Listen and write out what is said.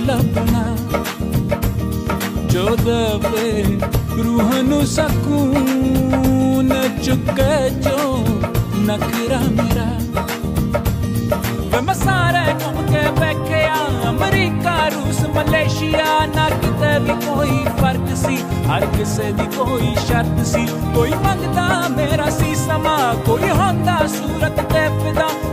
ਲੱਭਣਾ ਜੋ ਦਵੇ ਰੂਹ ਨੂੰ ਸਕੂਨ ਚੁੱਕੇ ਜੋ ਨਖਰਾ ਮੇਰਾ ਵੇ ਮੈਂ ਸਾਰੇ ਘੁੰਮ ਕੇ ਵੇਖਿਆ ਅਮਰੀਕਾ ਰੂਸ ਮਲੇਸ਼ੀਆ ਨਾ ਕਿਤੇ ਵੀ ਕੋਈ ਫਰਕ ਸੀ ਹਰ ਕਿਸੇ ਦੀ ਕੋਈ ਸ਼ਰਤ ਸੀ ਕੋਈ ਮੰਗਦਾ ਮੇਰਾ ਸੀ ਸਮਾਂ ਕੋਈ ਹੁੰਦਾ ਸੂਰਤ ਤੇ ਫਿਦਾ